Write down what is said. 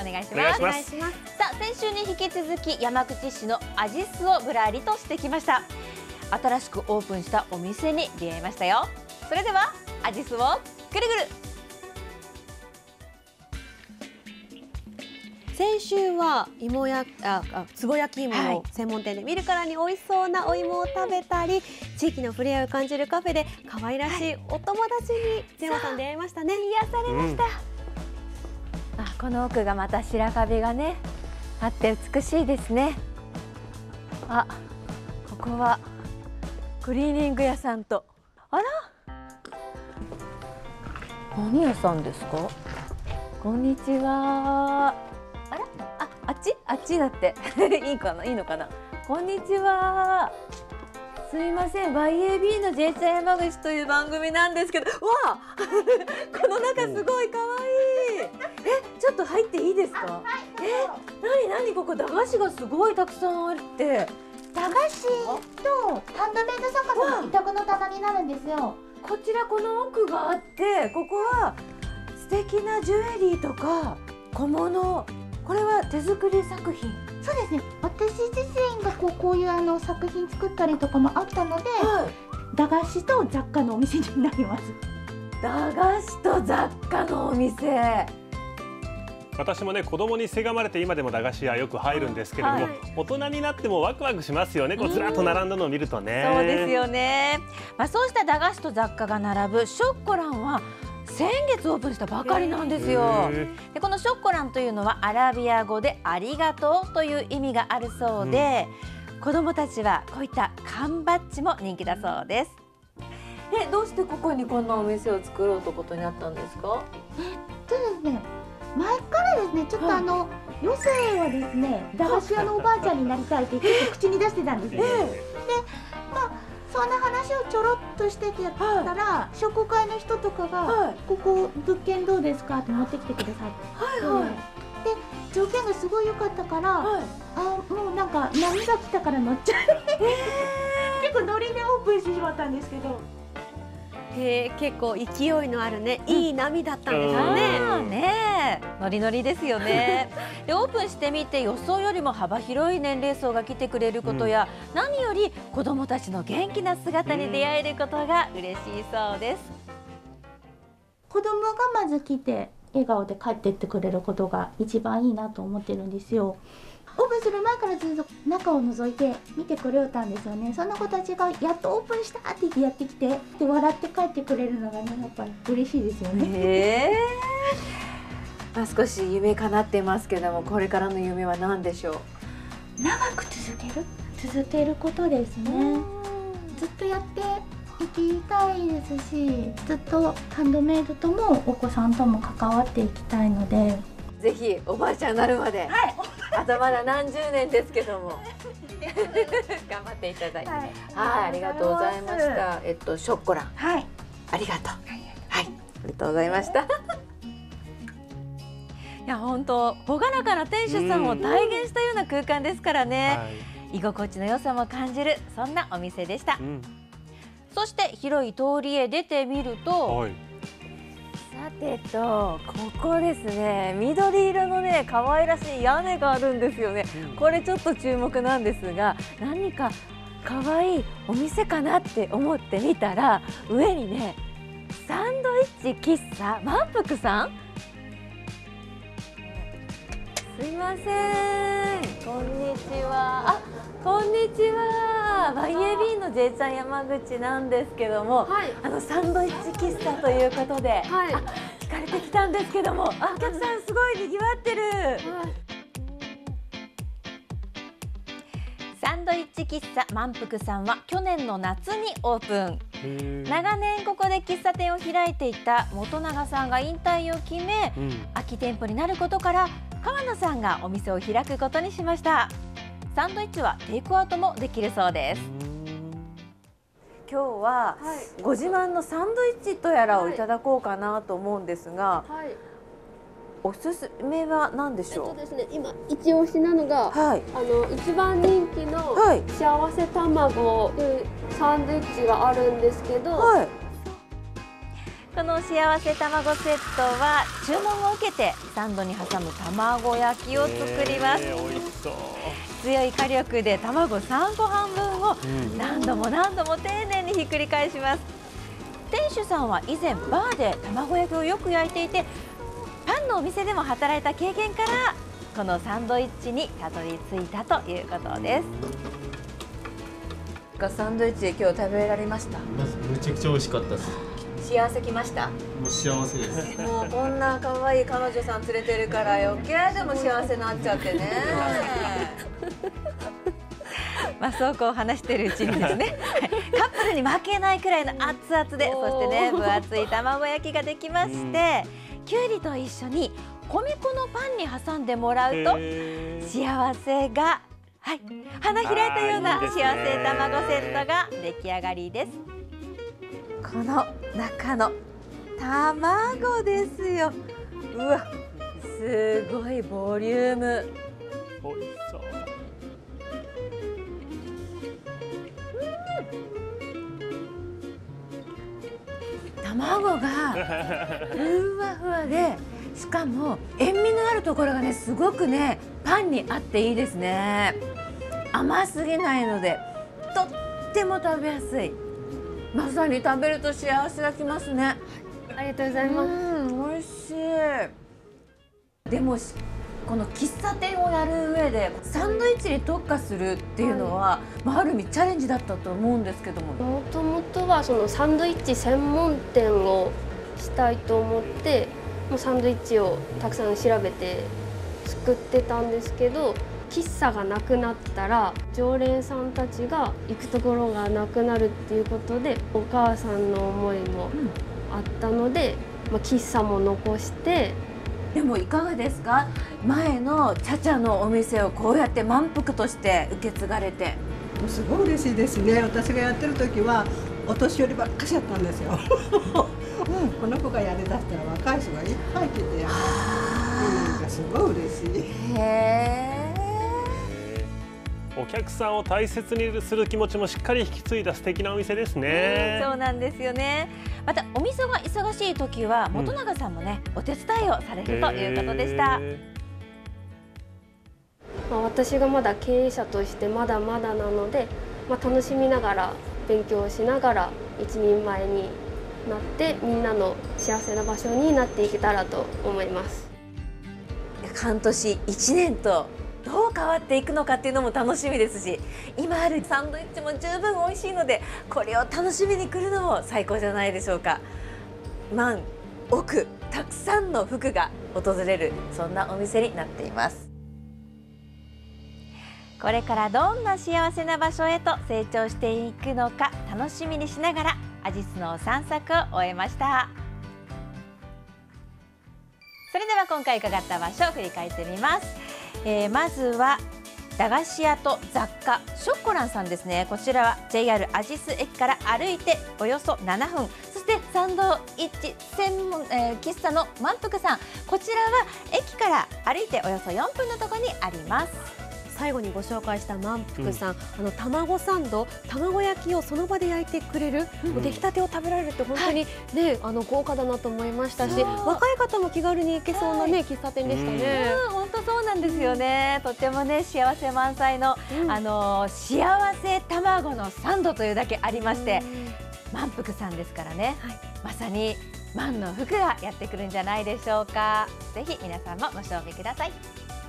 願いします。 お願いします。 さあ、先週に引き続き山口市のアジスをぶらりとしてきました。新しくオープンしたお店に出会いましたよ。それではアジスをぐるぐる。 先週はつぼ焼き芋の専門店で見るからに美味しそうなお芋を食べたり、地域の触れ合いを感じるカフェで可愛らしいお友達にゼロさん出会いましたね。 癒されました。この奥がまた白壁がねあって美しいですね。ここはクリーニング屋さんと、あら、何屋さんですか？こんにちは。あら、あっちだっていいかな、いいのかな。こんにちは。すいません、YAB の J ちゃん山口という番組なんですけど、わあこの中すごい可愛い。ちょっと入っていいですか？何ここ駄菓子がすごいたくさんあって。 駄菓子とハンドメイド作家の委託の棚になるんですよ。 こちらこの奥があって、ここは素敵なジュエリーとか小物。これは手作り作品。 そうですね。私自身がこういう作品作ったりとかもあったので、駄菓子と雑貨のお店になります。 駄菓子と雑貨のお店。 私もね、子供にせがまれて今でも駄菓子屋よく入るんですけれども、大人になってもワクワクしますよね。こうずらっと並んだのを見るとね。 そうですよね。そうした駄菓子と雑貨が並ぶショッコランは先月オープンしたばかりなんですよ。で、このショッコランというのはアラビア語でありがとうという意味があるそうで、子どもたちはこういった缶バッジも人気だそうです。どうしてここにこんなお店を作ろうということになったんですか？ ですね、前からですね、ちょっと余生はですね、駄菓子屋のおばあちゃんになりたいって結構口に出してたんですよね。で、そんな話をちょろっとしててやったら、商工会の人とかが、ここ物件どうですかって持ってきてくださって、で条件がすごい良かったから、もうなんか波が来たから乗っちゃう結構ノリでオープンしてしまったんですけど。 結構勢いのあるね、いい波だったんですよね。 ノリノリですよね。で、オープンしてみて予想よりも幅広い年齢層が来てくれることや、何より子どもたちの元気な姿に出会えることが嬉しいそうです。 子供がまず来て笑顔で帰ってってくれることが一番いいなと思ってるんですよ。オープンする前からずっと中を覗いて見てくれたんですよね。そんな子たちがやっとオープンしたって言ってやってきて、で笑って帰ってくれるのがね、やっぱり嬉しいですよね。 少し夢叶っていますけども、これからの夢は何でしょう？ 長く続けることですね。ずっとやっていきたいですし、ずっとハンドメイドともお子さんとも関わっていきたいので、 ぜひおばあちゃんになるまで、あとまだ何十年ですけども頑張っていただいて、ありがとうございました。ショッコラン、ありがとう。ありがとうございました。いや、本当朗らかな店主さんを体現したような空間ですからね、居心地の良さも感じる、そんなお店でした。そして広い通りへ出てみると、さてと、ここですね、緑色のね可愛らしい屋根があるんですよね。これちょっと注目なんですが、何か可愛いお店かなって思ってみたら、上にねサンドイッチ喫茶満腹さん。すいません、こんにちは。こんにちは。YAB の J ちゃん山口なんですけども、サンドイッチ喫茶ということで、聞かれてきたんですけども、お客さんすごい賑わってる。サンドイッチ喫茶満腹さんは去年の夏にオープン。長年ここで喫茶店を開いていた本永さんが引退を決め、空き店舗になることから川野さんがお店を開くことにしました。サンドイッチはテイクアウトもできるそうです。今日はご自慢のサンドイッチとやらをいただこうかなと思うんですが、おすすめは何でしょう？ ですね、今一押しなのが、一番人気の幸せ卵というサンドイッチがあるんですけど、 この幸せ卵セットは注文を受けてサンドに挟む卵焼きを作ります。 美味しそう。 強い火力で卵3個半分を何度も何度も丁寧にひっくり返します。店主さんは以前バーで卵焼きをよく焼いていて、パンのお店でも働いた経験からこのサンドイッチにたどり着いたということです。サンドイッチで今日食べられました？ めちゃくちゃ美味しかったです。 幸せきました？ もう幸せです。 もうこんな可愛い彼女さん連れてるから余計でも幸せになっちゃってね。まあそうこう話してるうちにですね、カップルに負けないくらいの熱々で、そしてね分厚い卵焼きができまして、きゅうりと一緒に米粉のパンに挟んでもらうと幸せが、はい、花開いたような幸せ卵セットが出来上がりです。この中の卵ですよ。うわ、すごいボリューム。 美味しそう。 卵がふわふわで、しかも塩味のあるところがねすごくねパンに合っていいですね。甘すぎないのでとっても食べやすい。まさに食べると幸せがきますね。 ありがとうございます。 美味しい。でもこの喫茶店をやる上でサンドイッチに特化するっていうのは、ある意味チャレンジだったと思うんですけども。 もともとはそのサンドイッチ専門店をしたいと思って、もうサンドイッチをたくさん調べて作ってたんですけど、喫茶がなくなったら常連さんたちが行くところがなくなるっていうことで、お母さんの思いもあったので、喫茶も残して。 でもいかがですか、前のチャチャのお店をこうやって満腹として受け継がれて。 もうすごい嬉しいですね。私がやってる時はお年寄りばっかしやったんですよ。この子がやりだしたら若い人がいっぱい来て、なんかすごい嬉しい。 お客さんを大切にする気持ちもしっかり引き継いだ素敵なお店ですね。 そうなんですよね。またお店が忙しい時は本永さんもね、お手伝いをされるということでした。 私がまだ経営者としてまだまだなので、楽しみながら勉強しながら一人前になって、みんなの幸せな場所になっていけたらと思います。 半年1年とどう変わっていくのかっていうのも楽しみですし、今あるサンドイッチも十分美味しいので、これを楽しみに来るのも最高じゃないでしょうか。万億たくさんの福が訪れる、そんなお店になっています。これからどんな幸せな場所へと成長していくのか楽しみにしながらアジスの散策を終えました。それでは今回伺った場所を振り返ってみます。まずは駄菓子屋と雑貨ショッコランさんですね。こちらは JR アジス駅から歩いておよそ7分、そしてサンドイッチ専門、喫茶の満腹さん、こちらは駅から歩いておよそ4分のところにあります。 最後にご紹介した満腹さん、卵サンド、卵焼きをその場で焼いてくれる、出来たてを食べられるって本当にね、豪華だなと思いましたし、若い方も気軽に行けそうなね、喫茶店でしたね。 本当そうなんですよね。とてもね幸せ満載の、幸せ卵のサンドというだけありまして、満腹さんですからね、まさに万の福がやってくるんじゃないでしょうか。ぜひ皆さんもご賞味ください。